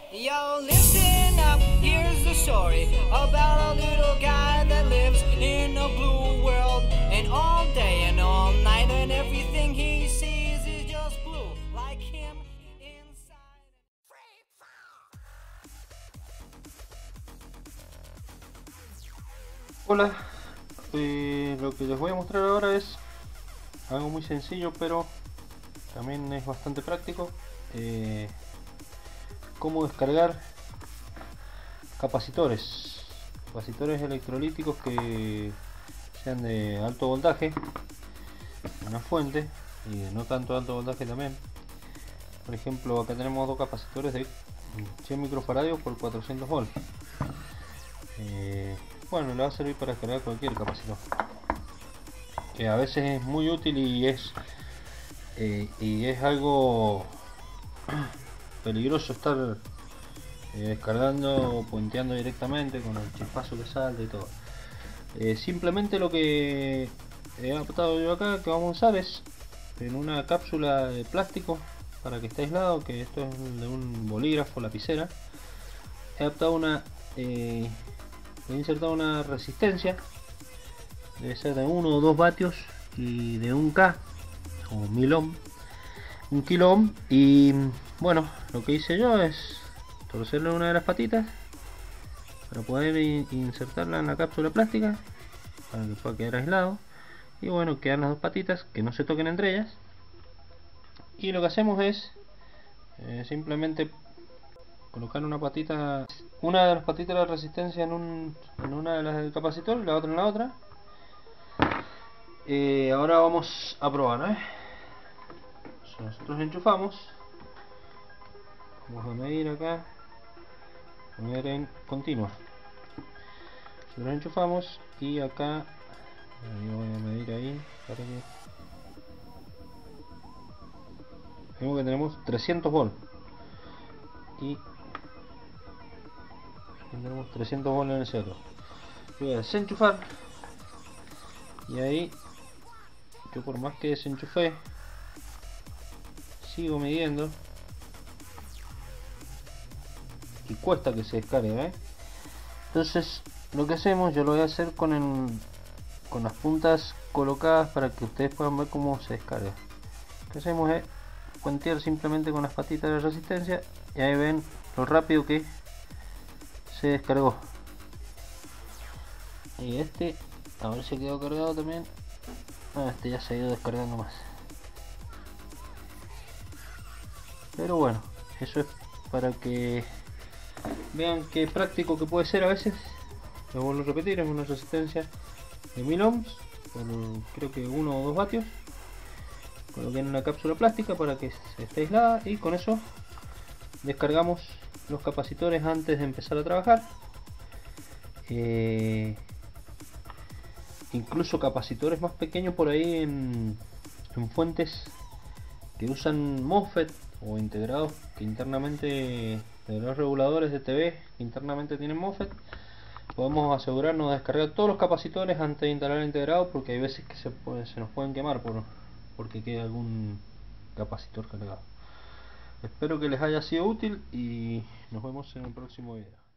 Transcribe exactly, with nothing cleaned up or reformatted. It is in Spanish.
Yo, listen up, here's the story about a little guy that lives in a blue world. And all day and all night and everything he sees is just blue, like him inside. Hola, eh, lo que les voy a mostrar ahora es algo muy sencillo, pero también es bastante práctico. Eh, cómo descargar capacitores, capacitores electrolíticos que sean de alto voltaje, una fuente, y de no tanto alto voltaje también. Por ejemplo, acá tenemos dos capacitores de cien microfaradios por cuatrocientos volts. Eh, bueno, le va a servir para descargar cualquier capacitor, que a veces es muy útil y es eh, y es algo peligroso estar eh, descargando o puenteando directamente con el chispazo que salta y todo. Eh, simplemente lo que he adaptado yo acá, que vamos a usar, es en una cápsula de plástico para que esté aislado, que esto es de un bolígrafo, lapicera. He adaptado una eh, he insertado una resistencia, debe ser de uno o dos vatios y de un K o mil ohm, un kilo ohm. Y bueno, lo que hice yo es torcerle una de las patitas para poder insertarla en la cápsula plástica para que pueda quedar aislado. Y bueno, quedan las dos patitas que no se toquen entre ellas. Y lo que hacemos es eh, simplemente colocar una patita, una de las patitas de la resistencia en, un, en una de las del capacitor y la otra en la otra. Eh, ahora vamos a probar, ¿eh? Si nosotros enchufamos, vamos a medir acá, poner en continua. Nosotros enchufamos y acá, ahí voy a medir ahí, para que vemos que tenemos trescientos volts y tenemos trescientos volts en el otro. Voy a desenchufar y ahí yo, por más que desenchufé, sigo midiendo y cuesta que se descargue, ¿eh? Entonces lo que hacemos, yo lo voy a hacer con, el, con las puntas colocadas para que ustedes puedan ver cómo se descarga. Lo que hacemos es puentear simplemente con las patitas de resistencia y ahí ven lo rápido que se descargó. Y este, a ver si quedó cargado también. Ah, este ya se ha ido descargando más. Pero bueno, eso es para que vean qué práctico que puede ser a veces. Lo vuelvo a repetir, es una resistencia de mil ohms por creo que uno o dos vatios. Coloqué en una cápsula plástica para que esté aislada y con eso descargamos los capacitores antes de empezar a trabajar. Eh, incluso capacitores más pequeños por ahí en, en fuentes que usan MOSFET o integrados que internamente, de los reguladores de T V que internamente tienen MOSFET, podemos asegurarnos de descargar todos los capacitores antes de instalar el integrado, porque hay veces que se, puede, se nos pueden quemar por, porque queda algún capacitor cargado. Espero que les haya sido útil y nos vemos en el próximo video.